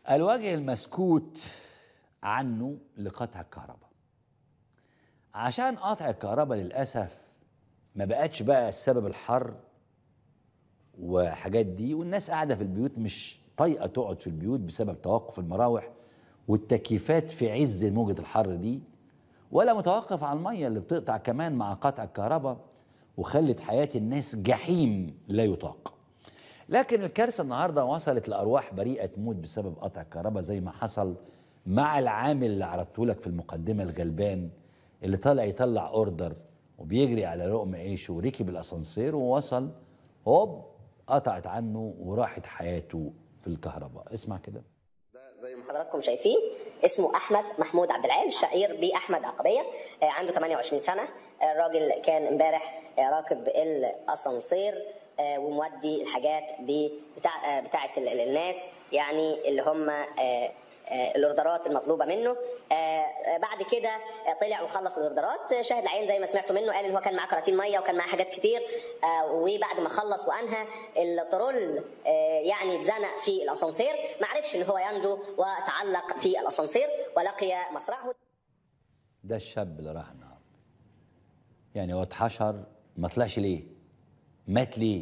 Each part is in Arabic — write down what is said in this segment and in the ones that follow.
الوجه المسكوت عنه لقطع الكهرباء. عشان قطع الكهرباء للأسف ما بقتش بقى السبب الحر وحاجات دي، والناس قاعدة في البيوت مش طايقة تقعد في البيوت بسبب توقف المراوح والتكييفات في عز موجة الحر دي، ولا متوقف على المية اللي بتقطع كمان مع قطع الكهرباء وخلت حياة الناس جحيم لا يطاق. لكن الكارثة النهاردة وصلت لأرواح بريئة تموت بسبب قطع الكهرباء، زي ما حصل مع العامل اللي عرضته لك في المقدمة الغلبان اللي طالع يطلع اوردر وبيجري على لقم عيشه وركب الاسانسير ووصل هوب قطعت عنه وراحت حياته في الكهرباء. اسمع كده. زي ما حضراتكم شايفين اسمه احمد محمود عبد العال، الشهير باحمد عقبيه، عنده 28 سنه. الراجل كان امبارح راكب الاسانسير ومودي الحاجات بتاعه الناس، يعني اللي هم الاوردرات المطلوبه منه. بعد كده طلع وخلص الاوردرات. شاهد العين زي ما سمعتوا منه قال ان هو كان معاه كراتين ميه وكان معاه حاجات كتير، وبعد ما خلص وانهى الترول يعني اتزنق في الاسانسير، ما عرفش ان هو ينجو وتعلق في الاسانسير ولقي مصرعه. ده الشاب اللي راح النهارده، يعني هو اتحشر ما طلعش ليه؟ مات ليه؟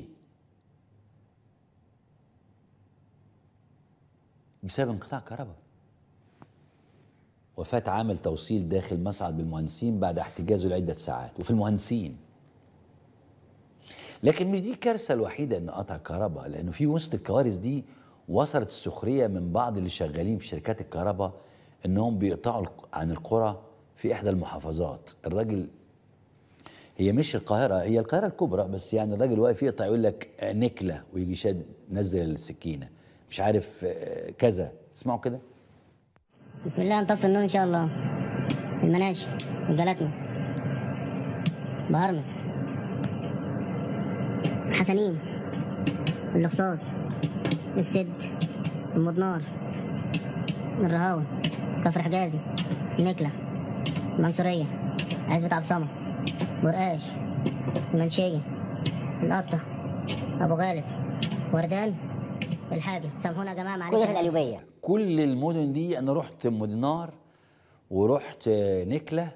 بسبب انقطاع الكهرباء. وفاة عامل توصيل داخل مصعد بالمهندسين بعد احتجازه لعدة ساعات، وفي المهندسين. لكن مش دي الكارثة الوحيدة ان قطع الكهرباء، لانه في وسط الكوارث دي وصلت السخرية من بعض اللي شغالين في شركات الكهرباء انهم بيقطعوا عن القرى في احدى المحافظات. الراجل هي مش القاهرة، هي القاهرة الكبرى، بس يعني الراجل واقف يقطع يقول لك نكلة ويجي شاد نزل السكينة مش عارف كذا. اسمعوا كده. بسم الله نطفي النور ان شاء الله. المناشي وجلاتنا بهرمس حسنين اللصاص السد المضنار الرهاوي كفر حجازي النكلة المنصورية عزبة عبد الصمد برقاش المنشية القطة أبو غالب وردان الحاجة. سامحونا يا جماعة معلش. كل في القليوبية، كل المدن دي انا رحت مدنار ورحت نكلة،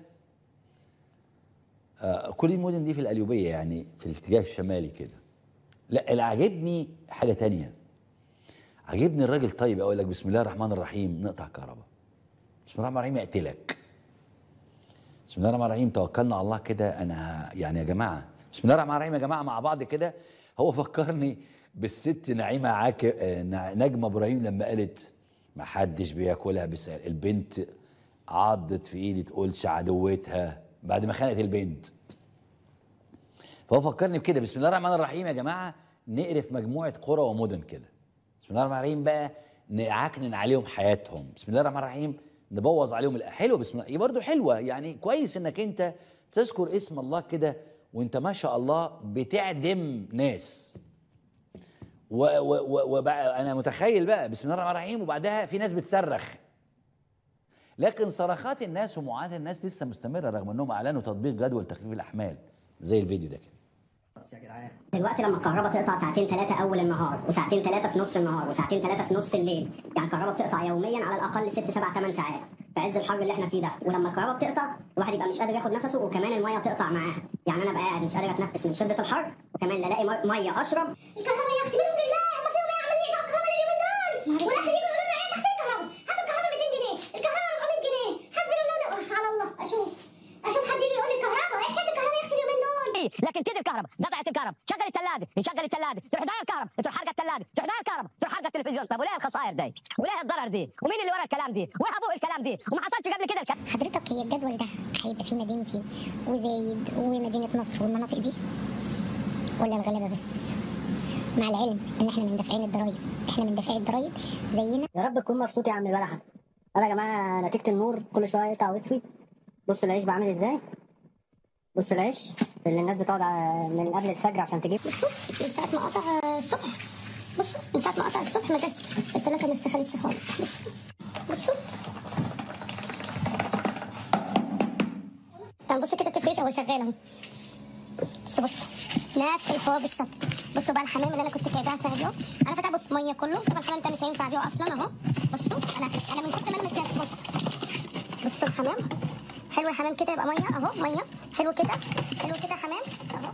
كل المدن دي في القليوبية يعني في الاتجاه الشمالي كده. لا اللي عجبني حاجة تانية، عجبني الراجل طيب اقول لك بسم الله الرحمن الرحيم نقطع كهرباء، بسم الله الرحمن الرحيم يقتلك، بسم الله الرحمن الرحيم توكلنا على الله كده. انا يعني يا جماعة بسم الله الرحمن الرحيم يا جماعة مع بعض كده. هو فكرني بالست نعيمة نجمة ابراهيم لما قالت ما حدش بياكلها بسال. البنت عضت في ايدي تقولش عدوتها بعد ما خانت البنت. فهو فكرني بكده بسم الله الرحمن الرحيم يا جماعه نقرف مجموعه قرى ومدن كده. بسم الله الرحمن الرحيم بقى نعكنن عليهم حياتهم. بسم الله الرحمن الرحيم نبوظ عليهم حلوه. بسم الله هي برضه حلوه، يعني كويس انك انت تذكر اسم الله كده وانت ما شاء الله بتعدم ناس. وبقى انا متخيل بقى بسم الله الرحمن الرحيم وبعدها في ناس بتصرخ، لكن صرخات الناس ومعاناه الناس لسه مستمره رغم انهم اعلنوا تطبيق جدول تخفيف الاحمال زي الفيديو ده كده. يا جدعان دلوقتي لما الكهرباء تقطع ساعتين ثلاثه اول النهار وساعتين ثلاثه في نص النهار وساعتين ثلاثه في نص الليل، يعني الكهرباء بتقطع يوميا على الاقل 6 7 8 ساعات في عز الحر اللي احنا فيه ده. ولما الكهرباء بتقطع الواحد يبقى مش قادر ياخد نفسه، وكمان الميه تقطع معاها، يعني انا بقى قاعد مش قادر اتنفس من شده الحر، وكمان لا الاقي ميه اشرب. الكهرباء يا اختي منهم لله، هم فيهم ايه عمالين يقطعوا الكهرباء اليومين دول؟ والاخر يجوا يقولوا لنا ايه تحت الكهرباء؟ هاتوا الكهرباء 200 جنيه، الكهرباء 400 جنيه، حسبنا الله على الله. اشوف حد يجي يقول لي الكهرباء، ايه حكايه الكهرباء يا اختي اليومين دول؟ لكن كده الكهرباء قطعت الكهرباء، شغل الثلاجه نشغل الثلاجه تروح داير الكهرباء، تروح حرقه الثلاجه تروح داير الكهرباء تروح حرقه التلفزيون. طب وليه الخسائر دي؟ وليه الضرر دي؟ ومين اللي ورا الكلام دي؟ وايه ابوه الكلام دي؟ وما حصلش قبل كده الكلام. حضرتك هي الجدول ده هيبقى في مدينتي وزايد ومدينه نصر والمناطق دي ولا الغلابه بس؟ مع العلم ان احنا من دافعين الضرايب، احنا من دافعي الضرايب زينا. يا رب تكون مبسوط يا عم بلحة. يلا يا جماعه نتيجه النور كل شويه يقطع ويطفي. بصوا العيش بعمل ازاي؟ بصوا العيش اللي الناس بتقعد من قبل الفجر عشان تجيب. بصوا من ساعه ما قطع الصبح، بصوا من ساعه ما قطع الصبح مدرسه الثلاثه ما استخدتش خالص. بصوا طب بصوا كده التفريز هو شغال اهو، بس بصوا نفس الحوار بالظبط. بصوا بقى الحمام اللي انا كنت جايباها ساهبيو، انا فاتحه بص ميه كله، طبعا الحمام ده مش هينفع بيه اصلا اهو. بصوا انا من كتر ما انا متضايقه. بصوا الحمام حلو، الحمام كده يبقى ميه اهو، ميه حلو كده، حلو كده حمام اهو.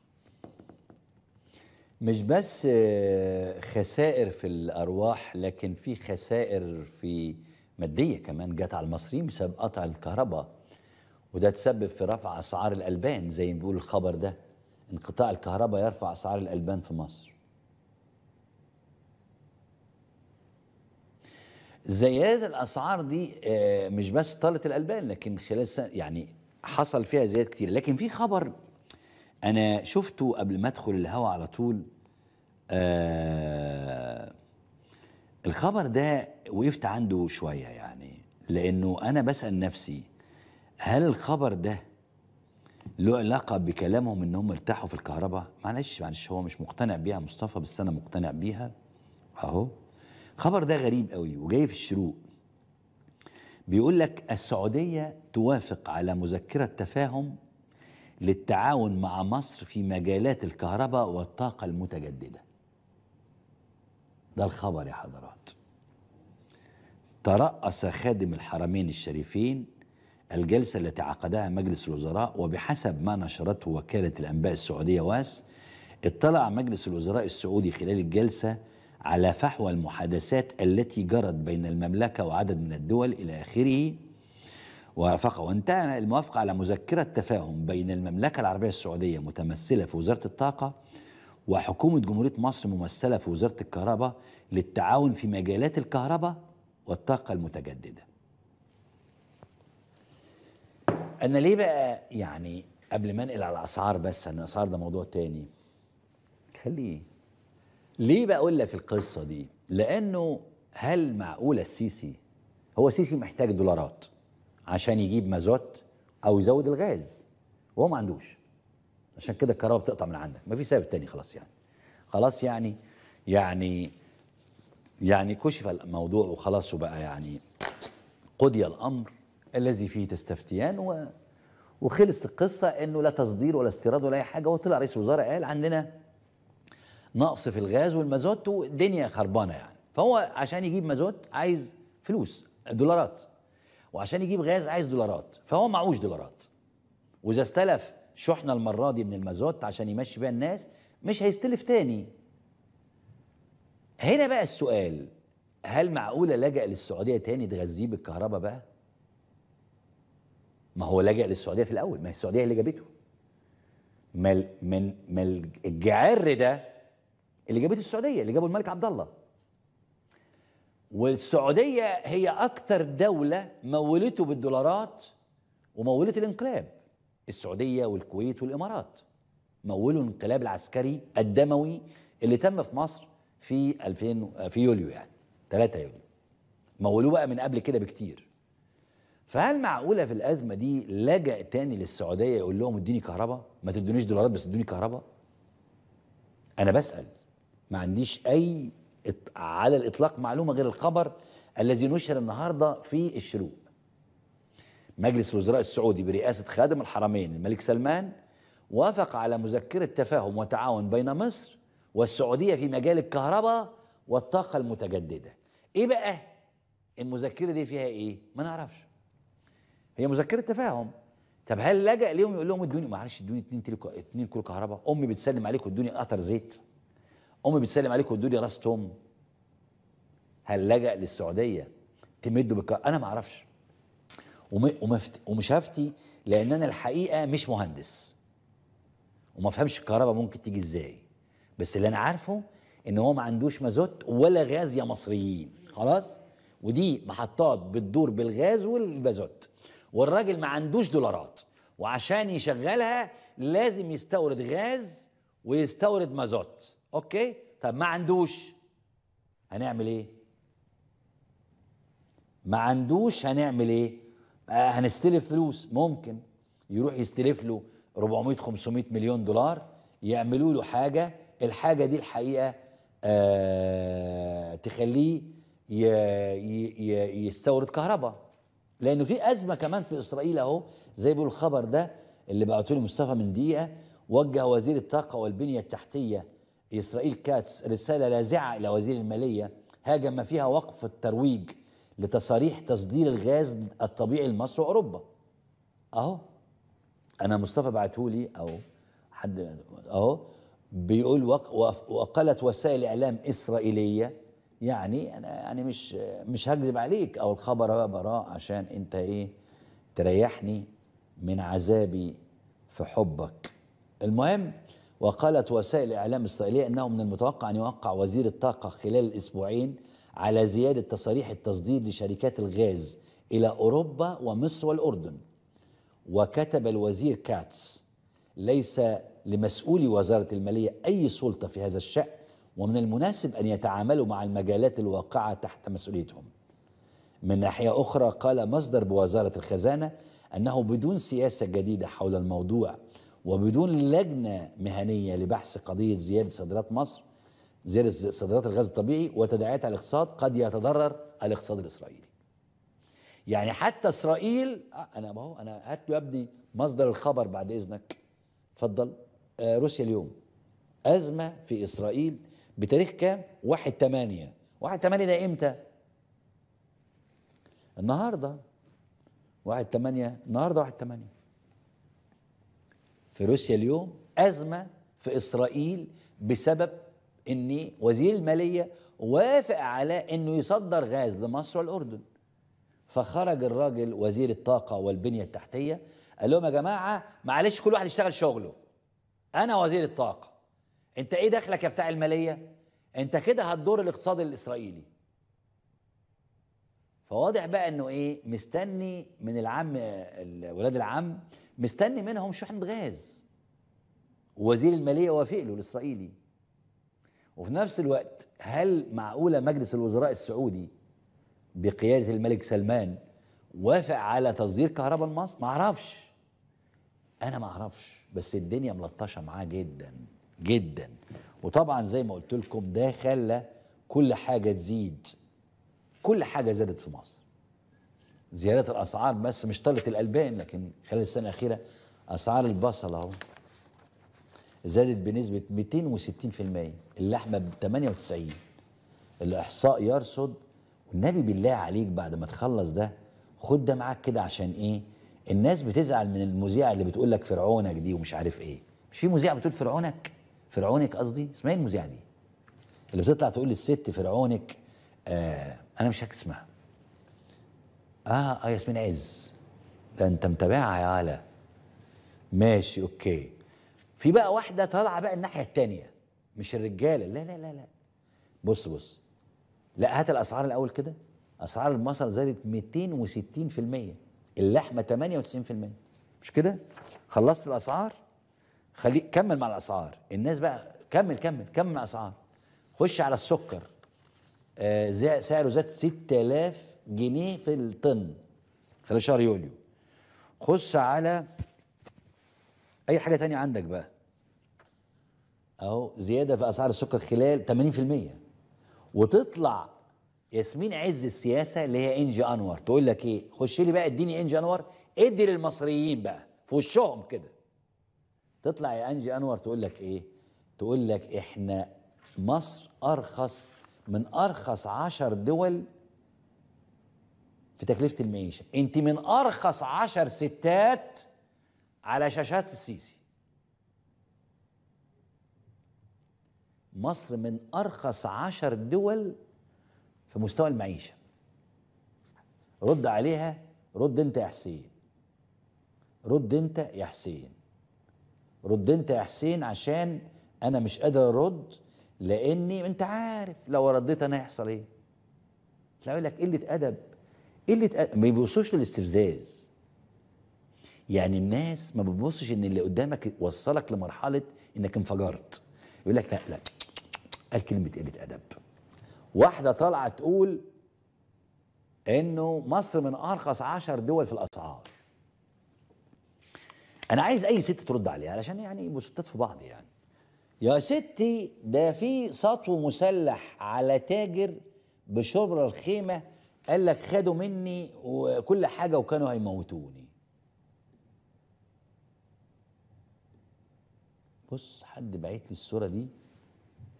مش بس خسائر في الأرواح، لكن في خسائر في مادية كمان جت على المصريين بسبب قطع الكهرباء، وده تسبب في رفع أسعار الألبان زي ما بيقول الخبر ده. انقطاع الكهرباء يرفع أسعار الألبان في مصر. زيادة الأسعار دي مش بس طالت الألبان، لكن خلال سنة يعني حصل فيها زيادة كتير. لكن في خبر أنا شفته قبل ما أدخل الهوا على طول. الخبر ده وقفت عنده شوية يعني، لأنه أنا بسأل نفسي هل الخبر ده له علاقة بكلامهم إنهم ارتاحوا في الكهرباء؟ معلش هو مش مقتنع بيها مصطفى، بس أنا مقتنع بيها أهو. الخبر ده غريب قوي وجاي في الشروق. بيقول لك السعودية توافق على مذكرة تفاهم للتعاون مع مصر في مجالات الكهرباء والطاقة المتجددة. ده الخبر يا حضرات. ترأس خادم الحرمين الشريفين الجلسة التي عقدها مجلس الوزراء، وبحسب ما نشرته وكالة الأنباء السعودية واس، اطلع مجلس الوزراء السعودي خلال الجلسة على فحوى المحادثات التي جرت بين المملكة وعدد من الدول إلى آخره، وانتهى الموافقة على مذكرة تفاهم بين المملكة العربية السعودية متمثلة في وزارة الطاقة وحكومة جمهورية مصر ممثلة في وزارة الكهرباء للتعاون في مجالات الكهرباء والطاقة المتجددة. أنا ليه بقى يعني قبل ما انقل على الأسعار، بس أن الأسعار ده موضوع تاني خليه. ليه بقول لك القصة دي؟ لأنه هل معقولة السيسي، هو السيسي محتاج دولارات عشان يجيب مازوت أو يزود الغاز، وهو ما عندوش، عشان كده الكهرباء بتقطع من عندك، ما في سبب تاني. خلاص يعني كشف الموضوع وخلاص، وبقى يعني قضي الأمر الذي فيه تستفتيان وخلصت القصة، إنه لا تصدير ولا استيراد ولا أي حاجة. وطلع رئيس الوزراء قال عندنا نقص في الغاز والمازوت والدنيا خربانة يعني. فهو عشان يجيب مازوت عايز فلوس دولارات، وعشان يجيب غاز عايز دولارات، فهو معهوش دولارات. وإذا استلف شحنة المرة دي من المازوت عشان يمشي بيها الناس، مش هيستلف تاني. هنا بقى السؤال، هل معقولة لجأ للسعودية تاني تغذيه بالكهرباء بقى؟ ما هو لجأ للسعودية في الأول، ما هي السعودية اللي جابته. ما الجعر ده اللي جابته السعودية، اللي جابه الملك عبد الله. والسعودية هي أكتر دولة مولته بالدولارات ومولت الانقلاب. السعودية والكويت والإمارات مولوا الانقلاب العسكري الدموي اللي تم في مصر في يوليو، يعني 3 يوليو. مولوه بقى من قبل كده بكتير. فهل معقولة في الأزمة دي لجأ تاني للسعودية يقول لهم اديني كهرباء، ما تدونيش دولارات بس ادوني كهرباء؟ أنا بسأل، ما عنديش أي على الإطلاق معلومة غير الخبر الذي نشر النهاردة في الشروق. مجلس الوزراء السعودي برئاسة خادم الحرمين الملك سلمان وافق على مذكرة تفاهم وتعاون بين مصر والسعودية في مجال الكهرباء والطاقة المتجددة. إيه بقى المذكرة دي فيها إيه؟ ما نعرفش. هي مذكرة تفاهم. طب هل لجأ ليهم يقول لهم ادوني، معلش ادوني 2 كيلو كهرباء، امي بتسلم عليكم ادوني قطر زيت، امي بتسلم عليكم ادوني راس توم؟ هل لجأ للسعوديه تمدوا بالكهرباء؟ انا ما اعرفش ومش هفتي، لان انا الحقيقه مش مهندس وما افهمش الكهرباء ممكن تيجي ازاي. بس اللي انا عارفه ان هو ما عندوش مازوت ولا غاز يا مصريين، خلاص. ودي محطات بتدور بالغاز والمازوت، والراجل ما عندوش دولارات، وعشان يشغلها لازم يستورد غاز ويستورد مازوت. اوكي، طب ما عندوش، هنعمل ايه؟ ما عندوش، هنعمل ايه؟ هنستلف فلوس. ممكن يروح يستلف له 400 500 مليون دولار يعملوا له حاجه، الحاجه دي الحقيقه تخليه يستورد كهرباء. لانه في ازمه كمان في اسرائيل اهو، زي بيقول الخبر ده اللي بعته لي مصطفى من دقيقه. وجه وزير الطاقه والبنيه التحتيه إسرائيل كاتس رسالة لاذعة إلى وزير المالية هاجم فيها وقف الترويج لتصاريح تصدير الغاز الطبيعي لمصر وأوروبا. أهو أنا مصطفى بعتهولي أو حد أهو بيقول وقالت وسائل إعلام إسرائيلية، يعني أنا يعني مش هكذب عليك، أو الخبر هو براء عشان أنت إيه تريحني من عذابي في حبك. المهم، وقالت وسائل إعلام إسرائيلية أنه من المتوقع أن يوقع وزير الطاقة خلال الأسبوعين على زيادة تصاريح التصدير لشركات الغاز إلى أوروبا ومصر والأردن. وكتب الوزير كاتس: ليس لمسؤولي وزارة المالية أي سلطة في هذا الشأن، ومن المناسب أن يتعاملوا مع المجالات الواقعة تحت مسؤوليتهم. من ناحية أخرى، قال مصدر بوزارة الخزانة أنه بدون سياسة جديدة حول الموضوع وبدون لجنة مهنية لبحث قضية زيادة صادرات مصر، زيادة صادرات الغاز الطبيعي وتداعياتها على الاقتصاد، قد يتضرر الاقتصاد الإسرائيلي. يعني حتى إسرائيل أنا هات له يا ابني مصدر الخبر بعد إذنك، اتفضل. روسيا اليوم: أزمة في إسرائيل بتاريخ كام؟ 1/8. 1/8 ده إمتى؟ النهارده 1/8. النهارده 1/8 في روسيا اليوم أزمة في إسرائيل بسبب إن وزير المالية وافق على إنه يصدر غاز لمصر والأردن. فخرج الراجل وزير الطاقة والبنية التحتية قال لهم: يا جماعة معلش كل واحد يشتغل شغله، أنا وزير الطاقة، أنت إيه دخلك يا بتاع المالية؟ أنت كده هتضر الاقتصاد الإسرائيلي. فواضح بقى إنه إيه مستني من العم، ولاد العم مستني منهم شحنة غاز، ووزير المالية وافق له الإسرائيلي. وفي نفس الوقت هل معقولة مجلس الوزراء السعودي بقيادة الملك سلمان وافق على تصدير كهرباء لمصر؟ ما اعرفش، انا ما اعرفش، بس الدنيا ملطشه معاه جدا جدا. وطبعا زي ما قلت لكم ده خلى كل حاجه تزيد، كل حاجه زادت في مصر. زياده الاسعار بس مش طلت الالبان، لكن خلال السنه الاخيره اسعار البصل اهو زادت بنسبه 260%، اللحمه ب 98. الاحصاء يرصد. والنبي بالله عليك بعد ما تخلص ده خد ده معاك كده، عشان ايه؟ الناس بتزعل من المذيعه اللي بتقول لك فرعونك دي ومش عارف ايه. مش في مذيعه بتقول فرعونك قصدي، اسمها ايه المذيعه دي اللي بتطلع تقول للست فرعونك؟ انا مش فاكر اسمها. ياسمين عز. ده انت متابعها يا علا. ماشي اوكي. في بقى واحده طالعه بقى الناحيه الثانيه، مش الرجاله، لا لا لا لا، بص لا، هات الاسعار الاول كده. اسعار البصل زادت 260%، اللحمه 98%. مش كده؟ خلصت الاسعار؟ خليك كمل مع الاسعار. الناس بقى كمل مع الاسعار. خش على السكر، سعره زاد 6000 جنيه في الطن خلال شهر يوليو. خش على اي حاجه تانية عندك بقى اهو، زياده في اسعار السكر خلال 80%. وتطلع ياسمين عز السياسه اللي هي انجي انور تقول لك ايه؟ خش لي بقى اديني انجي انور، ادي للمصريين بقى في وشهم كده. تطلع يا انجي انور تقول لك ايه؟ تقول لك احنا مصر ارخص من ارخص 10 دول في تكلفه المعيشه. انت من ارخص 10 ستات على شاشات السيسي. مصر من ارخص 10 دول في مستوى المعيشه. رد عليها، رد انت يا حسين، رد انت يا حسين، رد انت يا حسين، عشان انا مش قادر ارد، لاني انت عارف لو رديت انا هيحصل ايه. لا يقول لك قله ادب، قله أدب. ما بيبصوش للاستفزاز. يعني الناس ما بتبصش ان اللي قدامك وصلك لمرحله انك انفجرت. يقول لك لا قال كلمه قله ادب. واحده طالعه تقول انه مصر من ارخص 10 دول في الاسعار. انا عايز اي ست ترد عليها علشان يعني يبقوا ستات في بعض. يعني يا ستي ده في سطو مسلح على تاجر بشبرا الخيمه، قال لك خدوا مني وكل حاجه وكانوا هيموتوني. بص حد بعت لي الصوره دي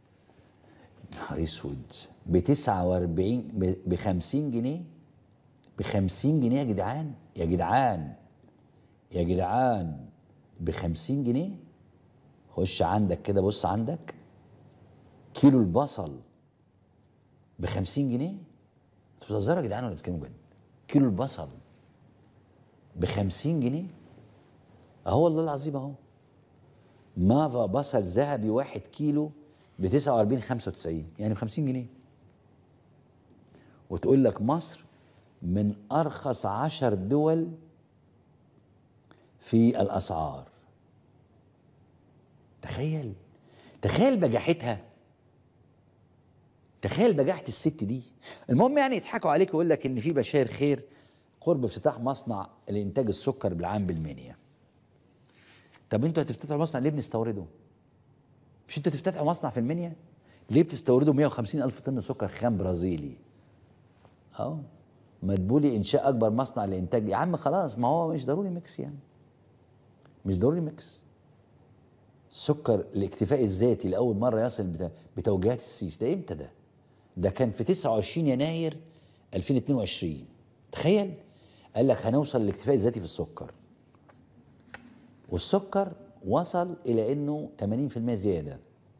نهار اسود، ب 49 ب 50 جنيه، ب 50 جنيه يا جدعان، يا جدعان يا جدعان، ب 50 جنيه. خش عندك كده، بص عندك كيلو البصل ب 50 جنيه. انتوا بتهزروا يا جدعان ولا بتتكلموا بجد؟ كيلو البصل ب 50 جنيه اهو، والله العظيم اهو. مافا بصل ذهبي 1 كيلو ب 49.95، يعني ب 50 جنيه. وتقول لك مصر من ارخص 10 دول في الاسعار. تخيل، تخيل بجاحتها، تخيل بجاحة الست دي. المهم يعني يضحكوا عليك ويقول لك ان في بشاير خير قرب افتتاح مصنع لانتاج السكر بالعام بالمنيا. طب انتوا هتفتتحوا مصنع ليه بنستورده؟ مش انتوا تفتتحوا مصنع في المنيا؟ ليه بتستوردوا 150,000 طن سكر خام برازيلي؟ اهو مدبولي انشاء اكبر مصنع لانتاج. يا عم خلاص، ما هو مش ضروري ميكس، يعني مش ضروري ميكس. السكر الاكتفاء الذاتي لاول مره يصل بتوجيهات السيسي ده امتى ده؟ ده كان في 29 يناير 2022. تخيل، قال لك هنوصل للاكتفاء الذاتي في السكر، والسكر وصل الى انه 80% زياده.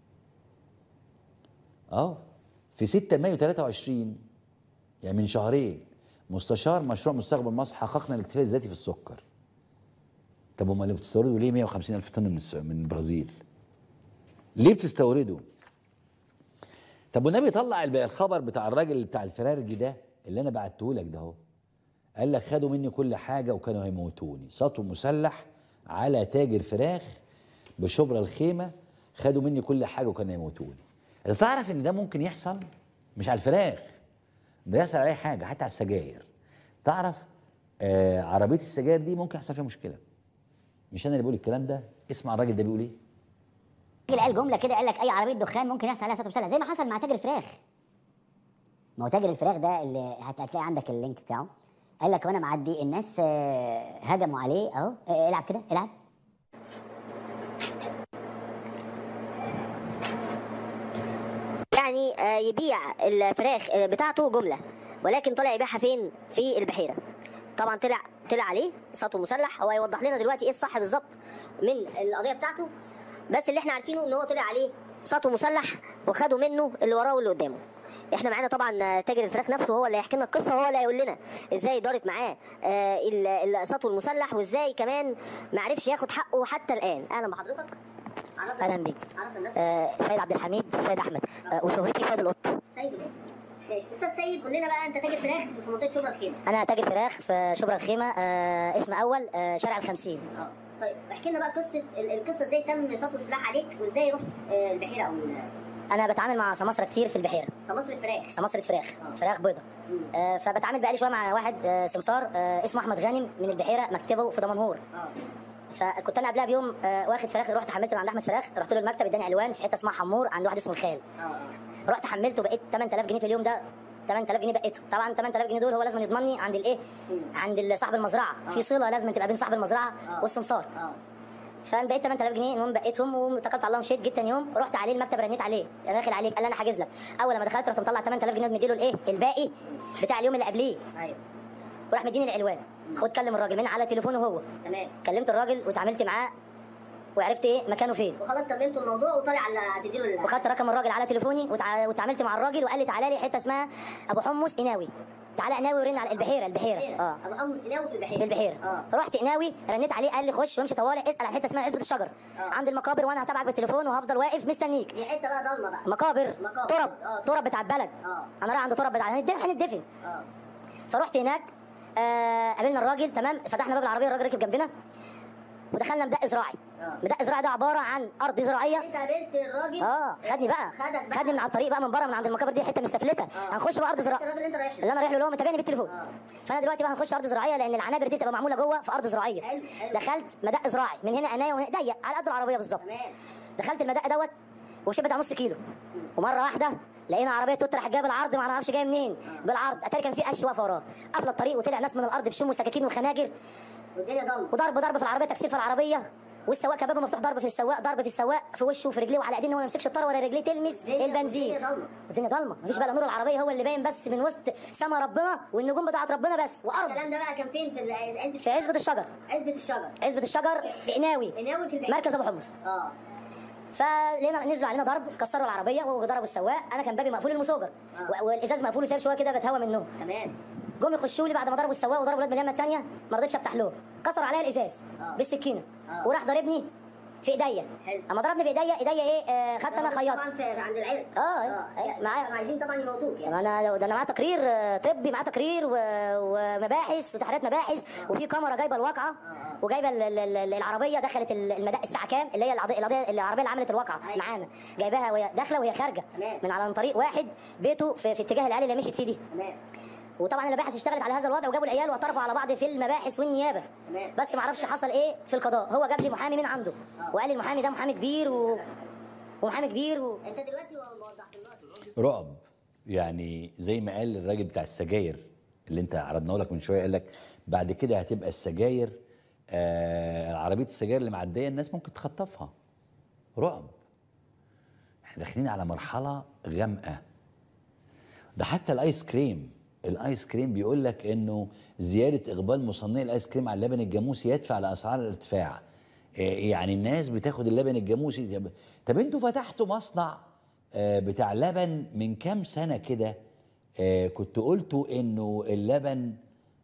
في 6 مايو 23، يعني من شهرين، مستشار مشروع مستقبل مصر حققنا الاكتفاء الذاتي في السكر. طب امال اللي بتستوردوا ليه 150,000 طن من البرازيل؟ ليه بتستوردوا؟ طب والنبي طلع الخبر بتاع الراجل بتاع الفرارجي ده اللي انا بعته لك ده اهو. قال لك خدوا مني كل حاجه وكانوا هيموتوني. سطو مسلح على تاجر فراخ بشبرا الخيمه، خدوا مني كل حاجه وكانوا هيموتوني. انت تعرف ان ده ممكن يحصل مش على الفراخ، ده يحصل على اي حاجه، حتى على السجاير. تعرف عربيه السجاير دي ممكن يحصل فيها مشكله. مش انا اللي بقول الكلام ده، اسمع الراجل ده بيقول ايه. قال جمله كده، قال لك اي عربيه دخان ممكن يحصل عليها سطو مسلح، زي ما حصل مع تاجر الفراخ. ما هو تاجر الفراخ ده اللي هتلاقي عندك اللينك بتاعه، قال لك وانا معدي الناس هجموا عليه اهو. العب كده، العب. يعني يبيع الفراخ بتاعته جمله، ولكن طلع يبيعها فين؟ في البحيره. طبعا طلع عليه سطو مسلح. هو هيوضح لنا دلوقتي ايه الصح بالظبط من القضيه بتاعته، بس اللي احنا عارفينه ان هو طلع عليه سطو مسلح وخدوا منه اللي وراه واللي قدامه. احنا معانا طبعا تاجر الفراخ نفسه، هو اللي هيحكي لنا القصه، وهو اللي هيقول لنا ازاي دارت معاه السطو المسلح، وازاي كمان ما عرفش ياخد حقه حتى الان. اهلا بحضرتك. اهلا بيك. سيد عبد الحميد، سيد احمد، وشهرتي سيد القط. سيد القط، ماشي. استاذ سيد، قول لنا بقى، انت تاجر فراخ في منطقه شبرا الخيمه. انا تاجر فراخ في شبرا الخيمه، اسم اول شارع ال50. طيب احكي لنا بقى القصه ازاي تم سطو السلاح عليك، وازاي رحت البحيره او انا بتعامل مع سماسره كتير في البحيره. سماسره فراخ، فراخ بيضه. فبتعامل بقالي شويه مع واحد سمسار اسمه احمد غانم من البحيره، مكتبه في دمنهور. فكنت انا قبلها بيوم واخد فراخ، رحت حملته عند احمد فراخ، رحت له المكتب اداني الوان في حته اسمها حمور عند واحد اسمه الخال. رحت حملته، بقيت 8000 جنيه في اليوم ده. 8000 جنيه بقيته. طبعا 8000 جنيه دول هو لازم يضمني عند الايه؟ عند صاحب المزرعه. في صله لازم تبقى بين صاحب المزرعه والسمسار. فانا بقيت 8000 جنيه، المهم بقيتهم واتكلت على الله ومشيت. جيت تاني يوم رحت عليه المكتب، رنيت عليه، انا داخل عليك، قال لي انا حاجز لك. اول ما دخلت رحت مطلع 8000 جنيه ومديله الايه؟ الباقي بتاع اليوم اللي قبليه. ايوه. وراح مديني العنوان، خد كلم الراجل من على تليفونه هو. تمام. كلمت الراجل واتعاملت معاه وعرفت ايه مكانه فين، وخلاص تممتوا الموضوع وطالع على تديله وخدت رقم الراجل على تليفوني واتعاملت مع الراجل، وقال لي تعالى لي حته اسمها ابو حمص قناوي. تعالى قناوي ورن على البحيره. ابو حمص قناوي في البحيره. في البحيره. رحت قناوي، رنيت عليه، قال لي خش وامشي طوالي، اسال عن حته اسمها عزبه الشجر عند المقابر، وانا هتابعك بالتليفون وهفضل واقف مستنيك. دي حته بقى ضلمه بقى. مقابر. تراب بتاع البلد. انا رايح عند تراب بتاع هندفن. فرحت هناك، قابلنا الراجل، تمام، فتحنا باب العربيه، الراجل ركب جنبنا ودخلنا مدق زراعي. مدق زراعي ده عباره عن ارض زراعيه. انت قابلت الراجل؟ خدني بقى، خدني من على الطريق بقى، من بره، من عند المقابر دي، حته مستفلته. هنخش بقى ارض زراعيه. الراجل اللي انت رايح له، اللي انا رايح له، اللي هو متابعني بالتليفون. فانا دلوقتي بقى هنخش ارض زراعيه، لان العنابر دي تبقى معموله جوه في ارض زراعيه. حلو. دخلت مدق زراعي، من هنا قنايه ومن هنا ضيق على قد العربيه بالظبط. دخلت المدق دوت ومشيت بتاع نص كيلو، ومره واحده لقينا عربيه توت راح جايه بالعرض، ما نعرفش جايه منين بالعرض. اتاري كان في قش واقفه وراه، قافله الطريق، وطلع ناس من الارض بشوم وسكاكين وخناجر، والدنيا ضلمه، وضرب في العربيه، تكسير في العربيه، والسواق كان بابه مفتوح، ضرب في السواق، ضرب في السواق في وشه وفي رجليه وعلى ايديه ان هو ما يمسكش الطاره ولا رجليه تلمس البنزين. الدنيا ضلمه، مفيش بقى نور العربيه، هو اللي باين بس من وسط سما ربنا والنجوم بتاعت ربنا بس وارض. الكلام ده بقى كان فين؟ في عزبة الشجر. عزبة الشجر قناوي في البعيد. مركز ابو حمص. فلقينا نزلوا علينا ضرب، كسروا العربيه وضربوا السواق. انا كان بابي مقفول المسوجر والازاز مقفول وسايب شويه كده بتهوى منهم. تمام. جم يخشوا لي بعد ما ضربوا السواق وضربوا الواد من اليمه الثانيه، ما رضيتش افتح له، كسروا عليا الازاز بالسكينه وراح ضاربني في ايديا. اما ضربني بايديا، ايه خدت انا خياط طبعا عند العيله. معايا. عايزين طبعا يموتوك يعني. انا معايا تقرير طبي، معايا تقرير ومباحث وتحريات مباحث، وفي كاميرا جايبه الواقعه وجايبه العربيه دخلت الساعه كام، اللي هي العربيه اللي عملت الواقعه معانا، جايباها وهي داخله وهي خارجه من على طريق واحد بيته في اتجاه العيال اللي مشيت فيه دي. وطبعا المباحث اشتغلت على هذا الوضع وجابوا العيال واعترفوا على بعض في المباحث والنيابه. بس ما اعرفش حصل ايه في القضاء. هو جاب لي محامي من عنده وقال لي المحامي ده محامي كبير ومحامي كبير انت دلوقتي ما وضحتلناش رعب. يعني زي ما قال الراجل بتاع السجاير اللي انت عرضناه لك من شويه، قال لك بعد كده هتبقى السجاير عربيه السجاير اللي معديه الناس ممكن تخطفها. رعب. احنا داخلين على مرحله غامقه. ده حتى الايس كريم بيقول لك انه زياده اقبال مصنعي الايس كريم على اللبن الجاموسي يدفع لاسعار الارتفاع. يعني الناس بتاخد اللبن الجاموسي. طب انتوا فتحتوا مصنع بتاع لبن من كام سنه كده، كنت قلتوا انه اللبن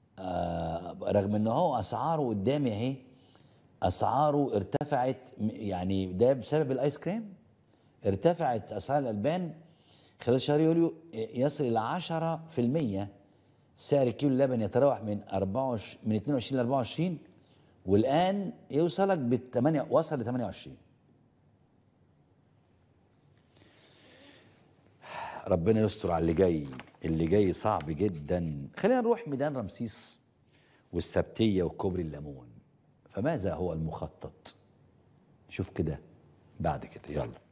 رغم ان هو اسعاره قدامي اهي، اسعاره ارتفعت، يعني ده بسبب الايس كريم. ارتفعت اسعار الالبان خلال شهر يوليو يصل الى 10%. سعر كيلو اللبن يتراوح من 22 ل 24، والان يوصلك وصل ل 28. ربنا يستر على اللي جاي صعب جدا. خلينا نروح ميدان رمسيس والسبتيه وكوبري الليمون. فماذا هو المخطط؟ شوف كده بعد كده، يلا.